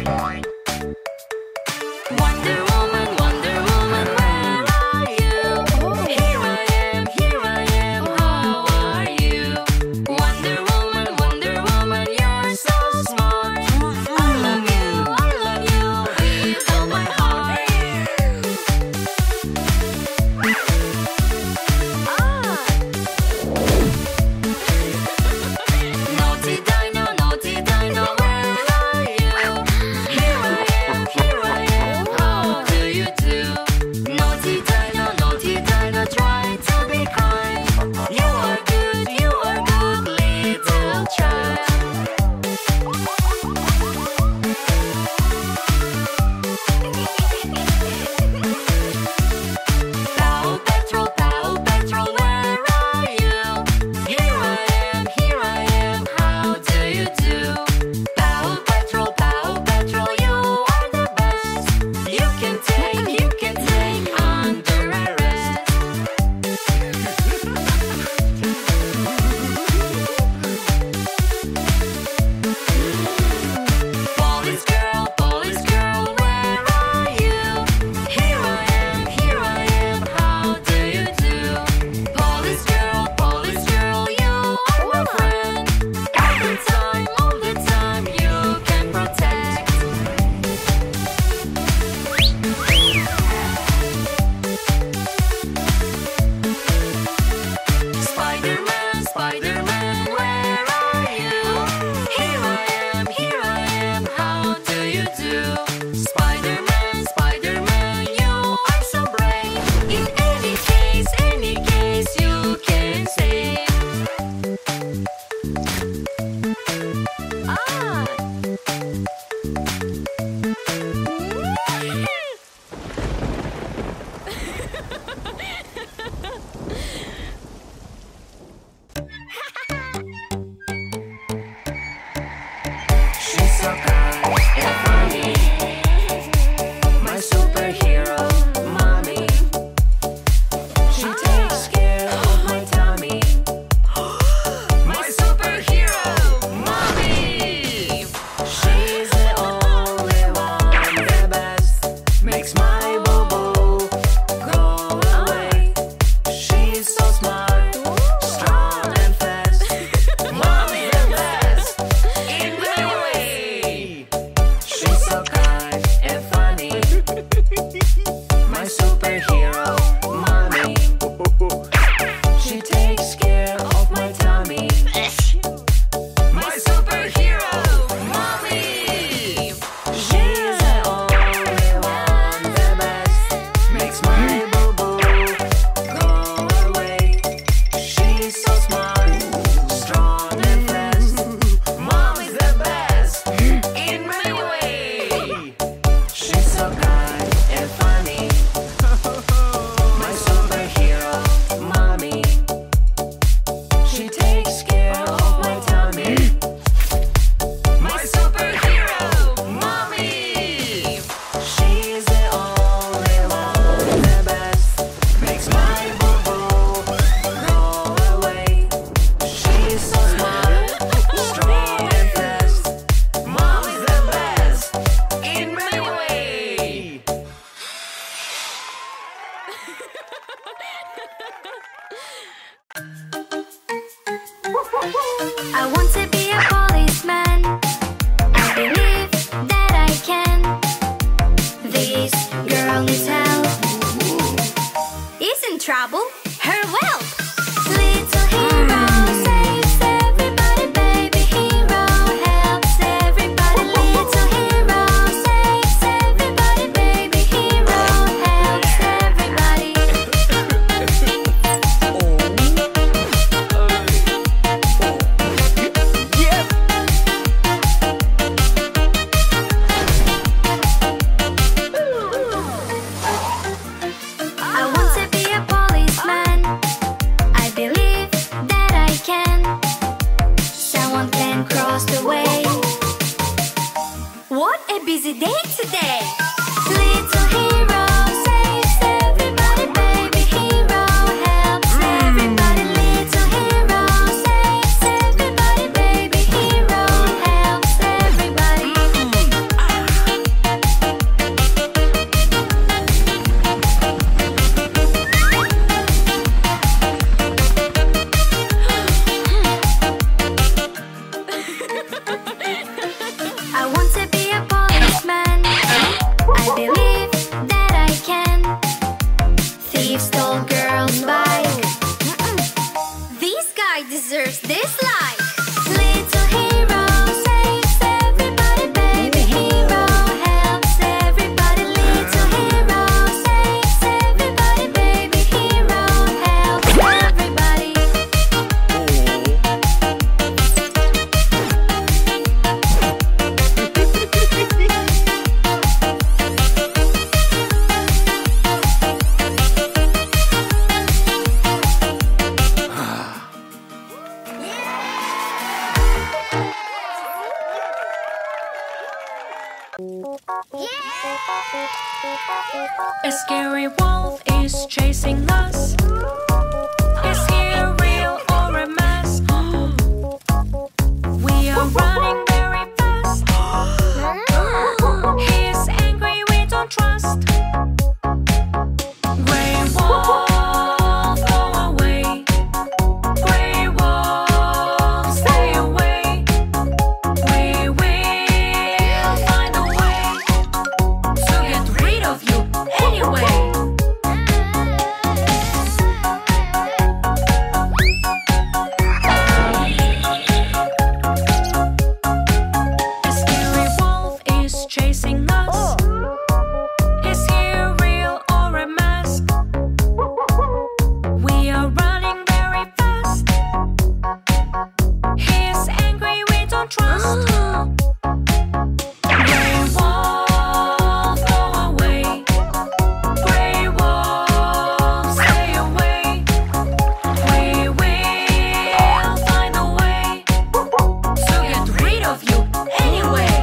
I want to be a policeman. I believe that I can. This girl needs help. Is in trouble? Her wealth. Little hero saves everybody, baby hero helps everybody. Little hero saves everybody, baby hero helps everybody. I want to be a policeman. I believe that I can. Someone can cross the way. What a busy day today! Little hero saves everybody, baby hero helps everybody. Little hero saves everybody, baby hero helps everybody. A scary wolf is chasing us. Is he real or a mask? We are running very fast. He's angry, we don't trust. Grey wolf, go away. Grey wolf, stay away. We will find a way to get rid of you anyway. A scary wolf is chasing us. Is he real or a mask? We are running very fast. He's angry, we don't trust. Grey wolf, go away. Grey wolf, stay away. We will find a way to get rid of you anyway.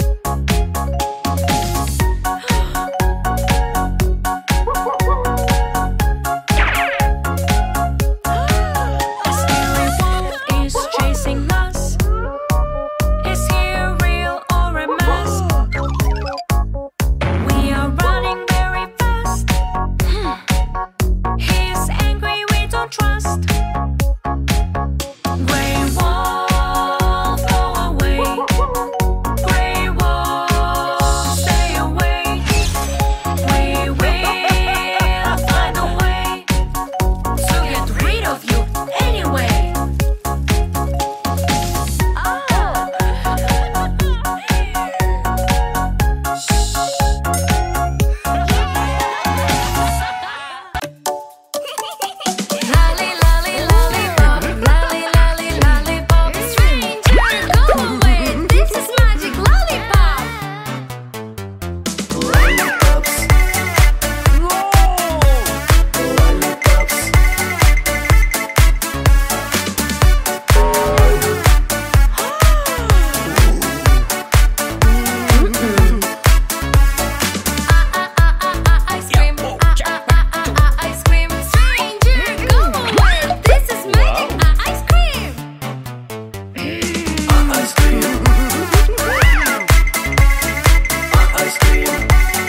A scary wolf is chasing us. Is he real or a mask? We are running very fast. He's angry, we don't trust. Grey wolf, go away. Grey wolf, stay away. We will find a way to get rid of you anyway. Lolly, lolly, lollipop, lolly, lolly, lollipop. Stranger, go away. This is magic lollipop. Lollipops. Lollipops. Ice cream, ice cream. Stranger, go away. This is magic ice cream. Ice cream. Ice cream.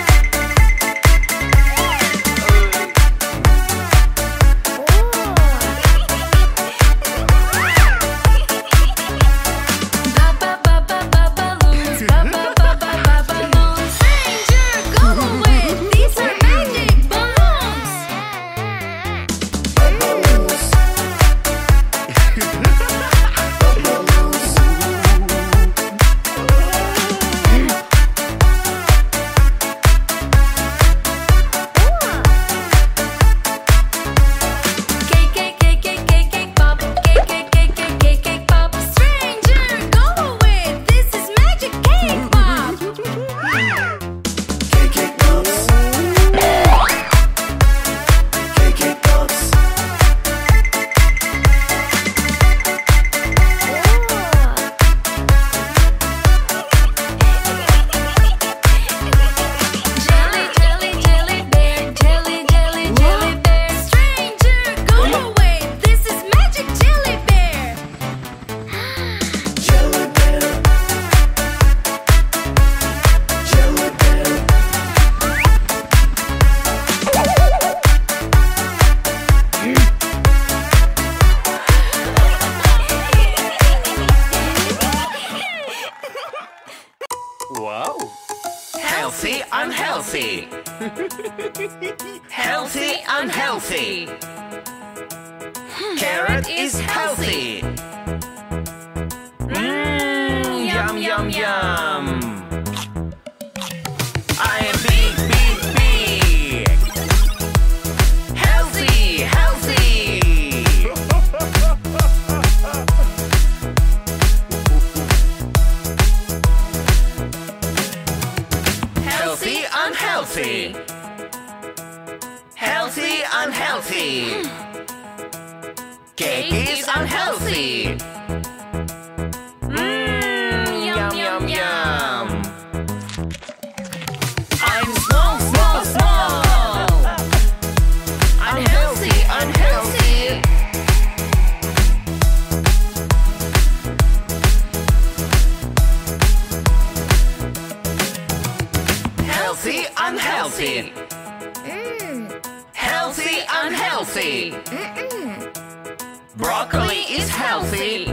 Balloons, balloons. Stranger, go away. These are magic balloons. Balloons. Cake pop, cake pop. Stranger, go away. This is magic cake pop. Cake pops. Cake pops. Jelly, jelly, jelly bear. Jelly, jelly, jelly bear. Stranger, go away. This is magic jelly bear. Jelly bear. Jelly bear. Wow. Healthy, unhealthy. Healthy, unhealthy. Carrot is healthy. Yum, yum, yum. I am big, big, big. Healthy, healthy. Healthy, unhealthy. Healthy, unhealthy. Cake is unhealthy. Yum, yum, yum. unhealthy. Healthy, unhealthy. Broccoli is healthy.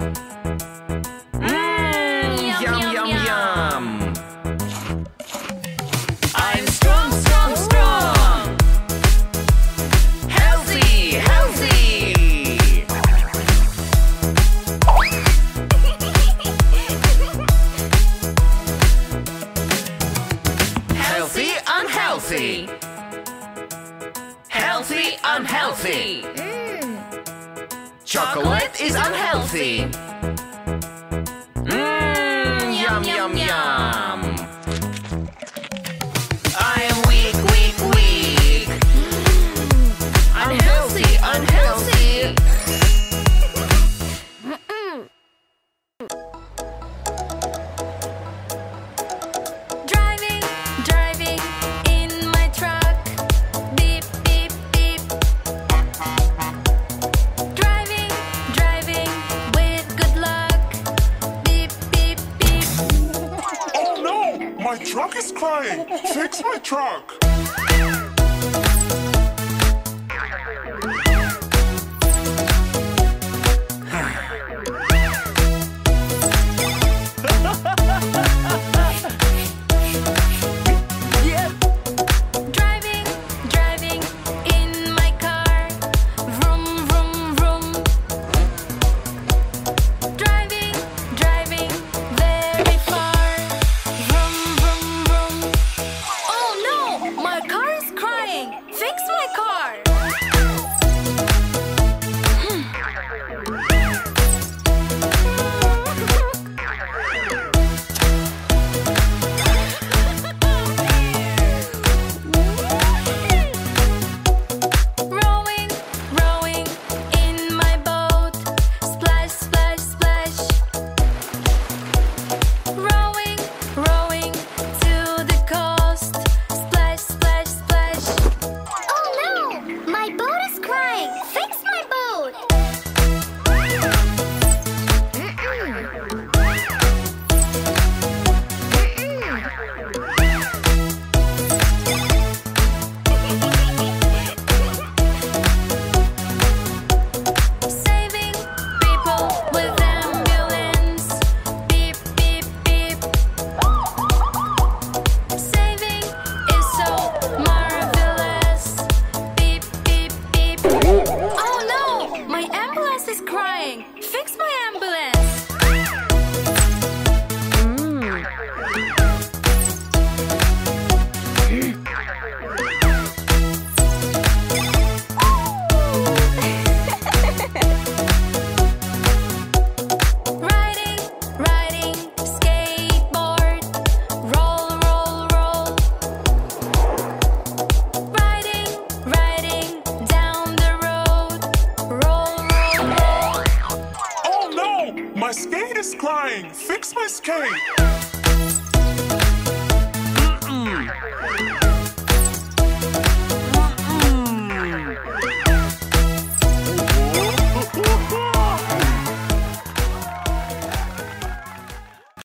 Yum, yum, yum. I'm strong, strong, strong. Healthy, healthy. Healthy, unhealthy. Healthy, unhealthy. Chocolate is unhealthy. Yum, yum, yum. I am weak, weak, weak. Unhealthy, unhealthy. Driving, driving in my truck. Beep, beep, beep. Driving, driving with good luck. Beep, beep, beep. Oh no! My truck is crying! Fix my truck! Driving, driving in my car. Vroom, vroom, vroom. Driving, driving very far. Vroom, vroom, vroom. Oh no! My car is crying! Fix my car! Rowing, rowing in my boat. Splash, splash, splash. Rowing, rowing to the coast. Splash, splash, splash. Oh no! My boat is crying! Fix my boat! Saving people with ambulance. Beep, beep, beep. Saving is so marvelous. Beep, beep, beep. Oh no! My ambulance is crying. Fix my ambulance. Riding, riding, skateboard. Roll, roll, roll. Riding, riding down the road. Roll, roll, roll. Oh no! My skate is crying! Fix my skate!